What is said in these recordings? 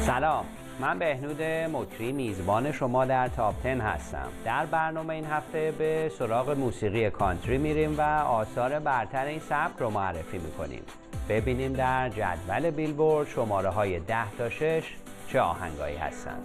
سلام، من بهنود مکری میزبان شما در تاپ 10 هستم. در برنامه این هفته به سراغ موسیقی کانتری میریم و آثار برتر این سبک رو معرفی میکنیم. ببینیم در جدول بیلبورد شماره های 10 تا 6 چه آهنگایی هستن.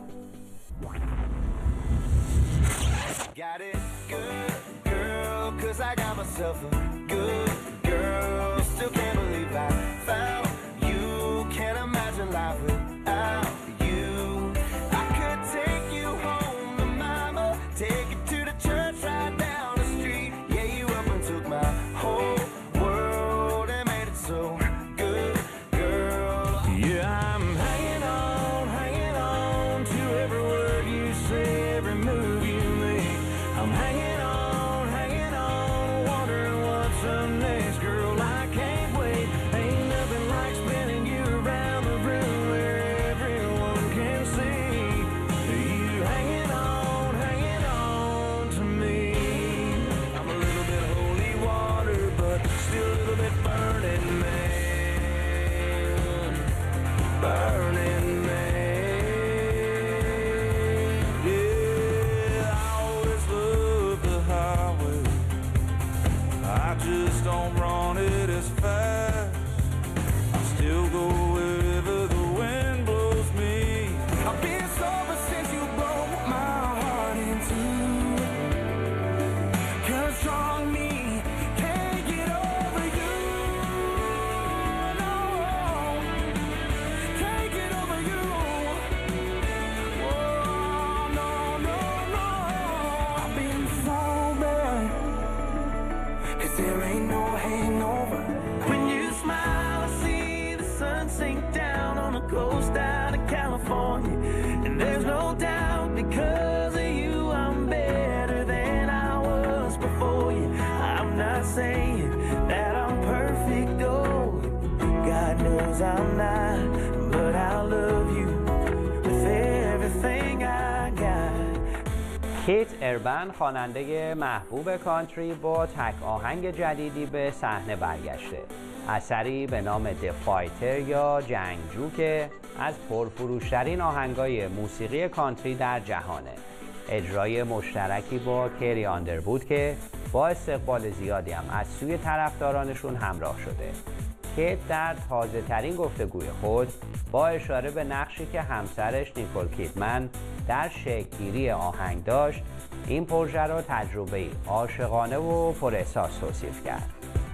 کیت اربن خواننده محبوب کانتری با تک آهنگ جدیدی به صحنه برگشته. اثری به نام دفایتر یا جنگجو که از پرفروشترین آهنگای موسیقی کانتری در جهانه. اجرای مشترکی با کری آندروود که با استقبال زیادی هم از سوی طرفدارانشون همراه شده. کیت در تازه ترین گفتگوی خود با اشاره به نقشی که همسرش نیکول کیدمن در شکل‌گیری آهنگ داشت، این پروژه را تجربه‌ای عاشقانه و پر احساس توصیف کرد.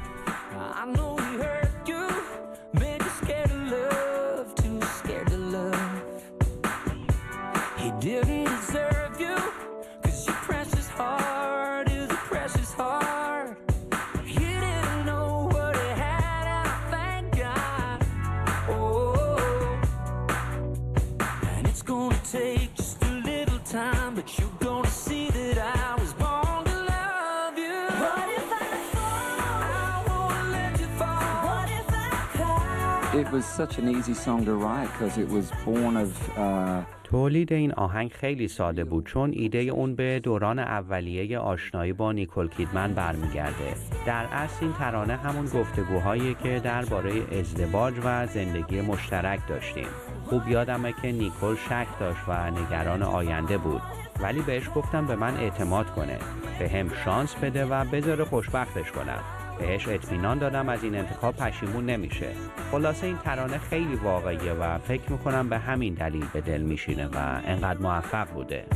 It was such an easy song to write because it was born of تولید این آهنگ خیلی ساده بود چون ایده اون به دوران اولیه آشنایی با نیکول کیدمن برمیگرده. در اصل این ترانه همون گفتگوهایی که درباره ازدواج و زندگی مشترک داشتیم. خوب یادمه که نیکول شک داشت و نگران آینده بود، ولی بهش گفتم به من اعتماد کنه، به هم شانس بده و بذاره خوشبختش کنم. بهش اطمینان دادم از این انتخاب پشیمون نمیشه. خلاصه این ترانه خیلی واقعیه و فکر میکنم به همین دلیل به دل میشینه و انقدر موفق بوده.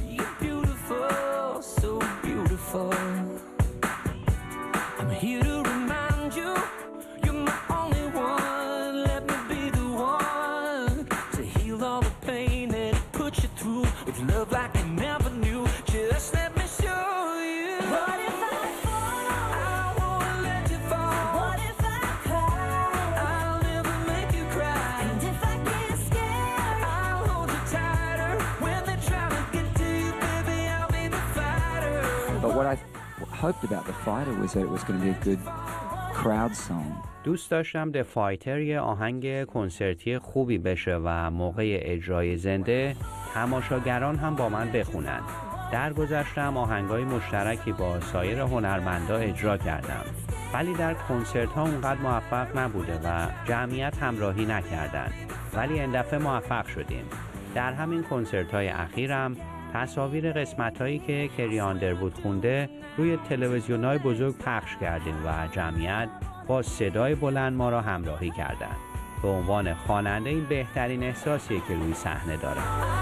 what I hoped about The Fighter was that it was going to be a good crowd song. دوست داشتم The Fighter یه آهنگ کنسرتی خوبی بشه و موقع اجرای زنده تماشاگران هم با من بخونن. در گذشتم آهنگای مشترکی با سایر هنرمندا اجرا کردم، ولی در کنسرت ها اونقدر موفق نبوده و جمعیت همراهی نکردن، ولی این دفعه موفق شدیم. در همین کنسرت‌های اخیرم تصاویر قسمت‌هایی که کری آندروود خونده روی تلویزیون‌های بزرگ پخش کردیم و جمعیت با صدای بلند ما را همراهی کردند. به عنوان خواننده این بهترین احساسیه که روی صحنه دارم.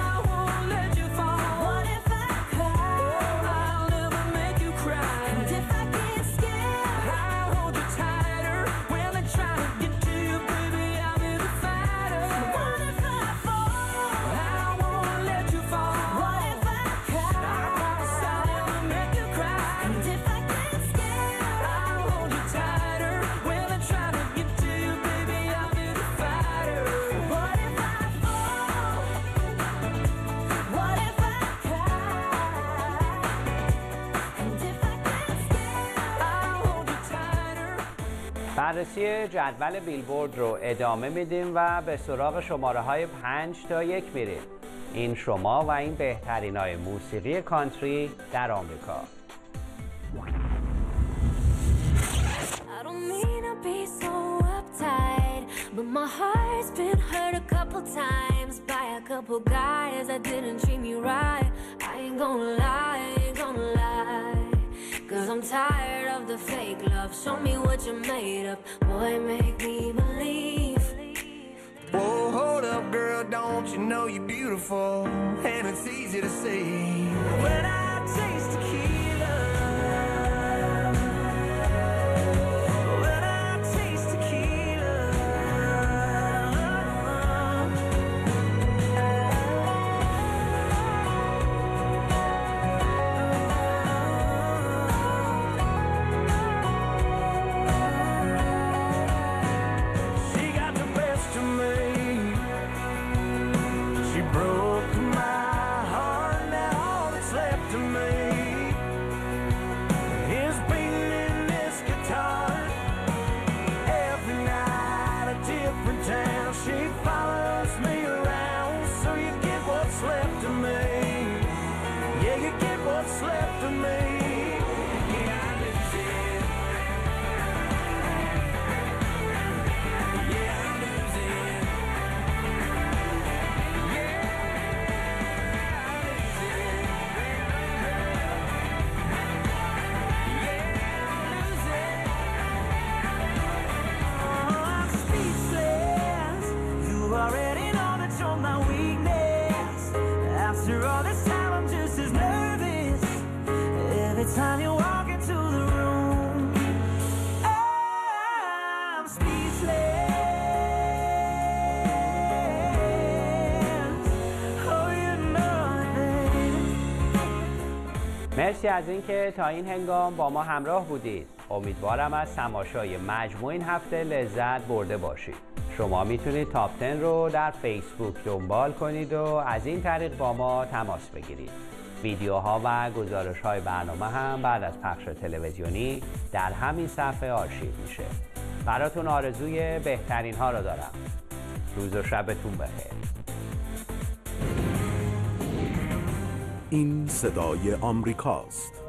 بررسی جدول بیلبورد رو ادامه میدیم و به سراغ شماره های 5 تا 1 میریم. این شما و این بهترین های موسیقی کانتری در آمریکا. Cause I'm tired of the fake love. Show me what you made up. Boy, make me believe. Whoa, hold up, girl. Don't you know you're beautiful? And it's easy to see. When I taste tequila. When I taste tequila. Time you walk into the room, I'm speechless. Oh, you know it. مرسی از اینکه تا این هنگام با ما همراه بودید. امیدوارم از تماشای مجموع این هفته لذت برده باشید. شما میتونید تاپ 10 رو در فیسبوک دنبال کنید و از این طریق با ما تماس بگیرید. ویدیوها و گزارش‌های برنامه هم بعد از پخش تلویزیونی در همین صفحه آرشیو میشه. براتون آرزوی بهترین ها رو دارم. روز و شبتون بخیر. این صدای آمریکاست.